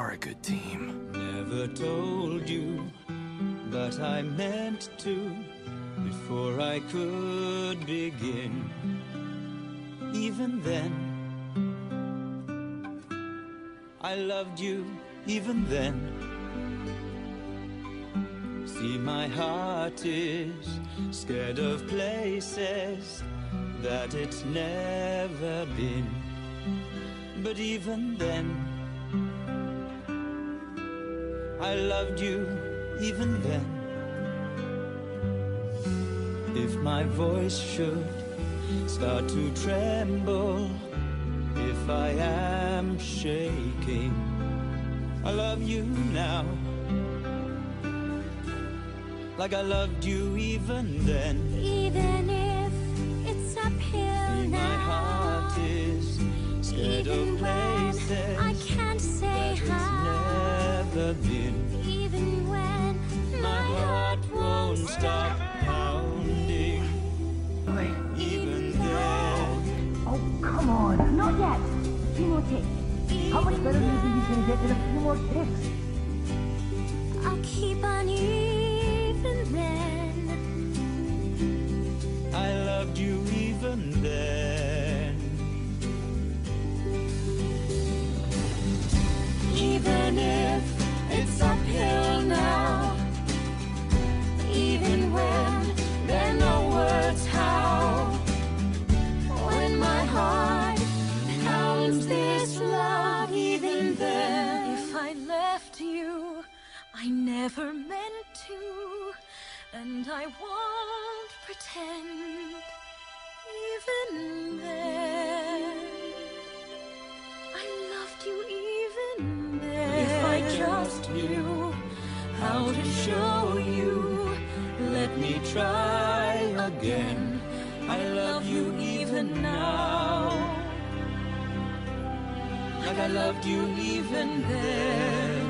are a good team. Never told you, but I meant to before I could begin. Even then, I loved you even then. See, my heart is scared of places that it's never been. But even then, I loved you even then. If my voice should start to tremble, if I am shaking, I love you now, like I loved you even then. Even if it's uphill now, my heart is scared of places I can't say that how. it's never been. Even when My heart won't stop pounding. Even then, Oh, come on. Not yet. A few more ticks. How much better do you think you can get in a few more ticks? I'll keep on even then. I loved you even then. Even if it's uphill now, even when there are no words how, when my heart pounds this love, even then. If I left you, I never meant to, and I won't pretend. Even then, I loved you even then. If I just knew how to show you, let me try again. I love you even now, like I loved you even then.